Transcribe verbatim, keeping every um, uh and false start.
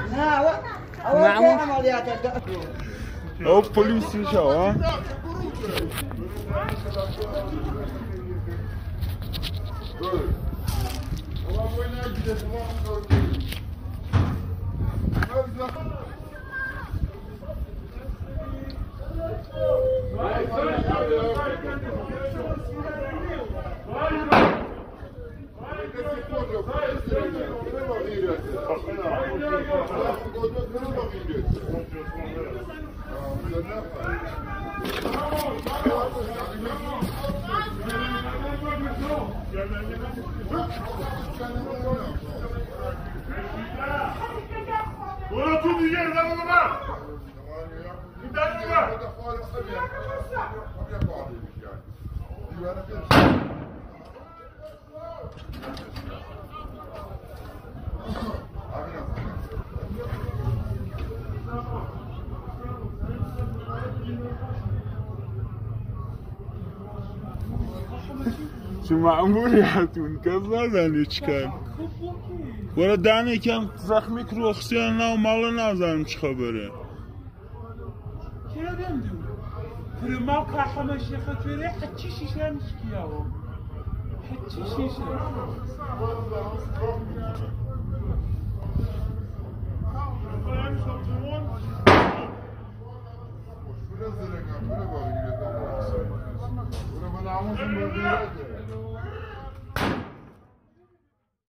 معمول او پلیسی شو برو تو دیگه زمان من این دست من چه معمولیتون کس نزنی چکن برای دن یکم زخمی که رخصیان نه و مال نزنم چه خبره چرا بمدون؟ پره ما که همه شیخت بره حچی شیشه هم شکیه ها حچی شیشه Burası